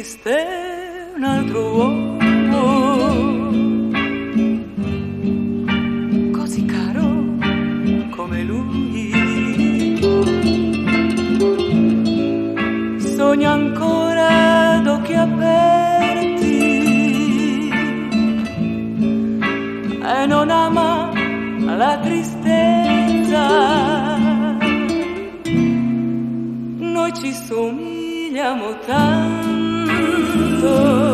esiste un altro uomo così caro come lui. Sogna ancora d'occhi aperti e non ama la tristezza. Noi ci somigliamo tanto,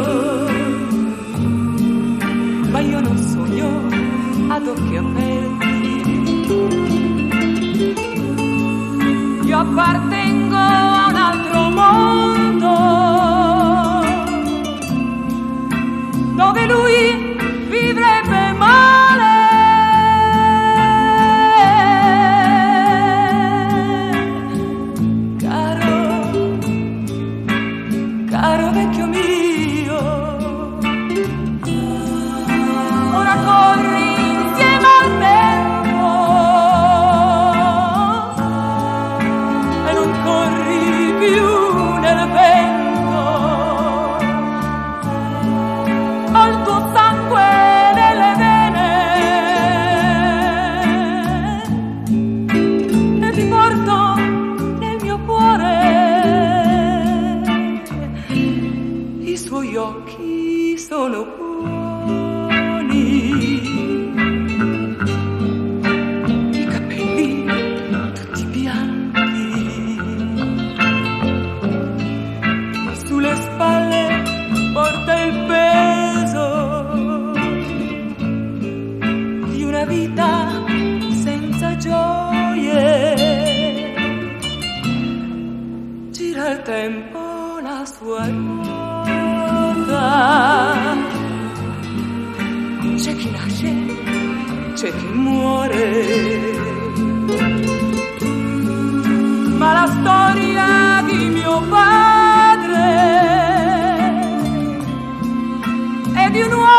ma io non sogno ad occhi aperti. Io appartengo a un altro mondo dove lui vivrebbe male. Caro vecchio mio, ora corri insieme al vento e non corri più nel vento. Ho il tuo sangue nelle vene e ti porto nel mio cuore. I suoi occhi sono buoni, i capelli tutti bianchi, sulle spalle porta il peso di una vita senza gioie. Gira il tempo la sua ruota, c'è chi nasce, c'è chi muore, ma la storia di mio padre è di un uomo